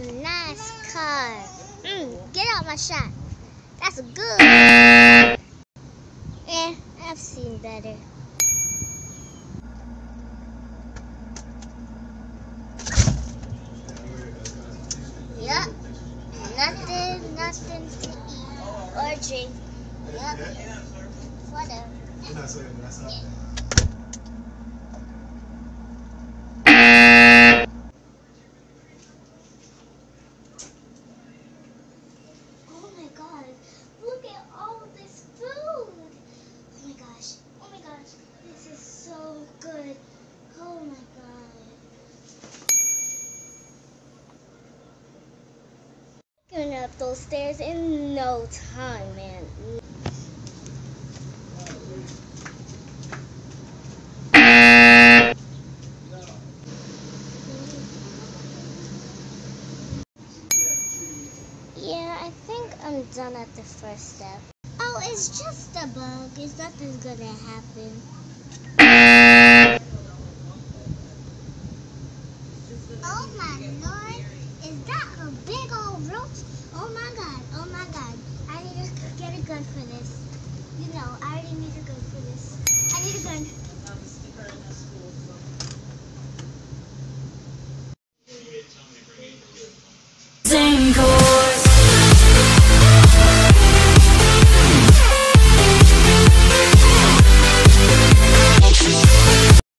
a nice car. Get out my shot. That's good. Yeah, I've seen better. Yup. Nothing to eat or drink. Yup. Whatever. Oh my God! Look at all this food! Oh my gosh! Oh my gosh! This is so good! Oh my God! Going up those stairs in no time, man. Yeah, I think I'm done at the first step. Oh, it's just a bug. It's nothing gonna happen. Oh my Lord, is that a big old roach? Oh my God, I need to get a gun for this. You know, I already need to go.